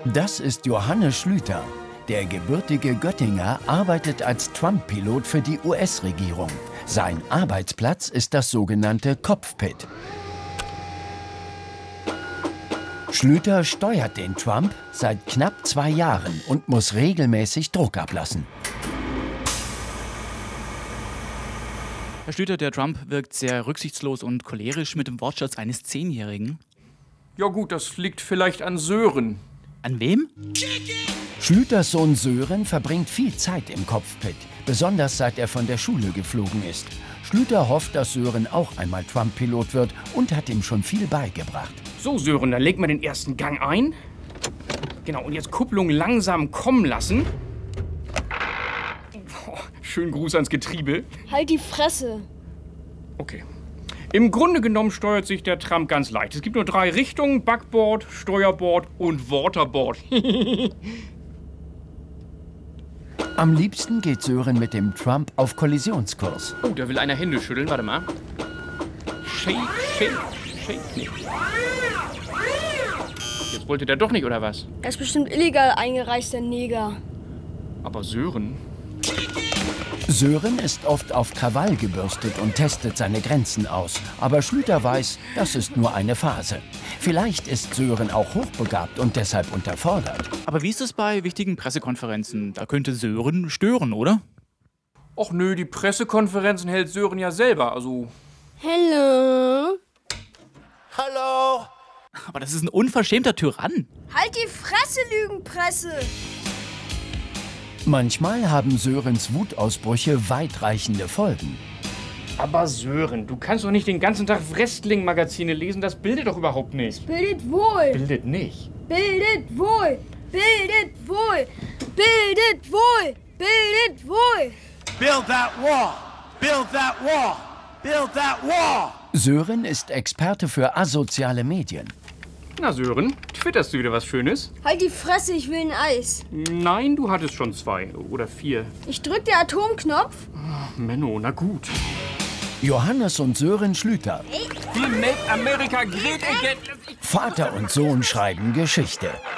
Das ist Johannes Schlüter. Der gebürtige Göttinger arbeitet als Trump-Pilot für die US-Regierung. Sein Arbeitsplatz ist das sogenannte Cockpit. Schlüter steuert den Trump seit knapp 2 Jahren und muss regelmäßig Druck ablassen. Herr Schlüter, der Trump wirkt sehr rücksichtslos und cholerisch mit dem Wortschatz eines 10-Jährigen. Ja gut, das liegt vielleicht an Sören. An wem? Schlüters Sohn Sören verbringt viel Zeit im Cockpit, besonders seit er von der Schule geflogen ist. Schlüter hofft, dass Sören auch einmal Trump-Pilot wird und hat ihm schon viel beigebracht. So Sören, dann leg mal den ersten Gang ein. Genau, und jetzt Kupplung langsam kommen lassen. Schönen Gruß ans Getriebe. Halt die Fresse. Okay. Im Grunde genommen steuert sich der Trump ganz leicht. Es gibt nur 3 Richtungen: Backbord, Steuerbord und Waterboard. Am liebsten geht Sören mit dem Trump auf Kollisionskurs. Oh, da will einer Hände schütteln. Warte mal. Shake, shake, shake nicht. Jetzt wollte der doch nicht, oder was? Er ist bestimmt illegal eingereister Neger. Aber Sören... Sören ist oft auf Krawall gebürstet und testet seine Grenzen aus. Aber Schlüter weiß, das ist nur eine Phase. Vielleicht ist Sören auch hochbegabt und deshalb unterfordert. Aber wie ist es bei wichtigen Pressekonferenzen? Da könnte Sören stören, oder? Och nö, die Pressekonferenzen hält Sören ja selber, also... Hello. Hallo? Aber das ist ein unverschämter Tyrann. Halt die Fresse, Lügenpresse. Manchmal haben Sörens Wutausbrüche weitreichende Folgen. Aber Sören, du kannst doch nicht den ganzen Tag Wrestling-Magazine lesen, das bildet doch überhaupt nicht. Bildet wohl. Bildet nicht. Bildet wohl. Bildet wohl. Bildet wohl. Bildet wohl. Build that wall! Build that wall! Build that wall! Sören ist Experte für asoziale Medien. Na Sören, twitterst du wieder was Schönes? Halt die Fresse, ich will ein Eis. Nein, du hattest schon 2 oder 4. Ich drück den Atomknopf. Menno, na gut. Johannes und Sören Schlüter. We make America great again. Vater und Sohn schreiben Geschichte.